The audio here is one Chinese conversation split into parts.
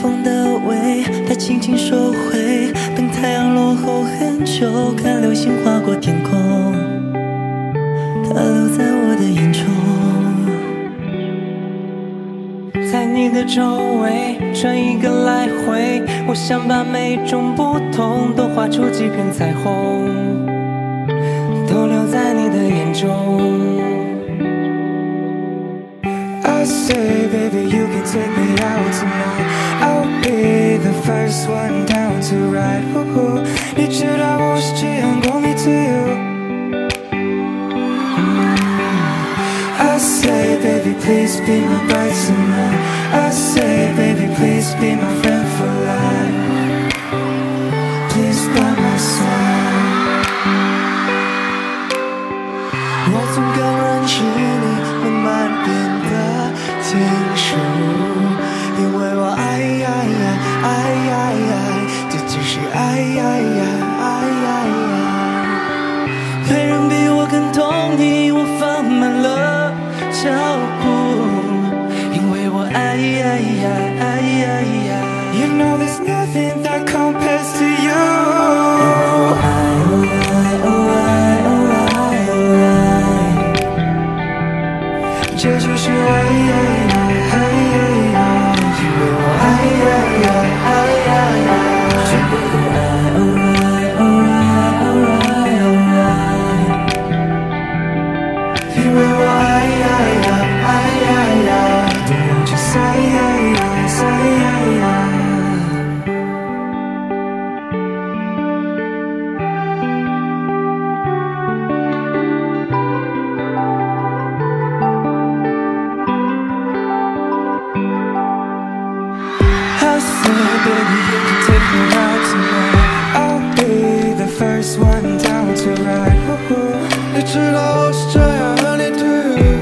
风的微，它轻轻收回。等太阳落后很久，看流星划过天空，它留在我的眼中。在你的周围转一个来回，我想把每种不同都画出几片彩虹，都留在你的眼中。 I say, baby, you can take me out tonight. I'll be the first one down to ride. 你知道我是这样，call me to you. I say, baby, please be my bride tonight. I say, baby, please be my friend for life. Please by my side. 我从刚认识你，慢慢变得成熟，因为我爱，这就是爱。没人比我更懂你，我放慢了脚步，因为我爱。 You know there's nothing that compares to you. 这就是爱，因为我不用去猜。 I say, baby, you can take me out tonight. I'll be the first one down to ride. 你知道我是这样，honey do you?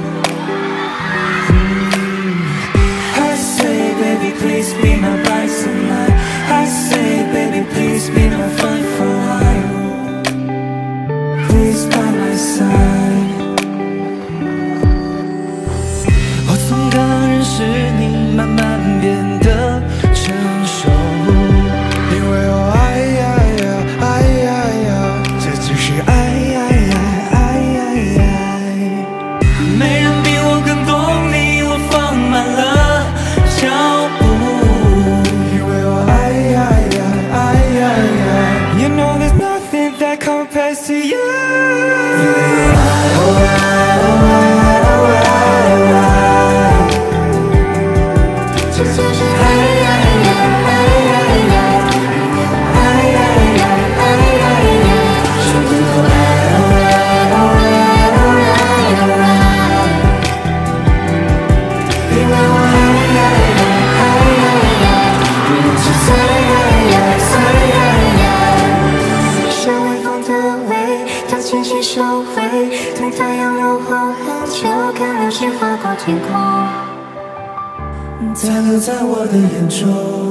I say, baby, please be my bride tonight. I say, baby, please be my friend for life. Please by my side. 我从刚认识你，慢慢变得成熟， 因为我爱，这就是爱。 没人比我更懂你，我放慢了脚步， 因为我爱。You know there's nothing that compares to you. 这就是爱。 像微风的微，它轻轻收回。等太阳落后很久，看流星划过天空， 它留在我的眼中。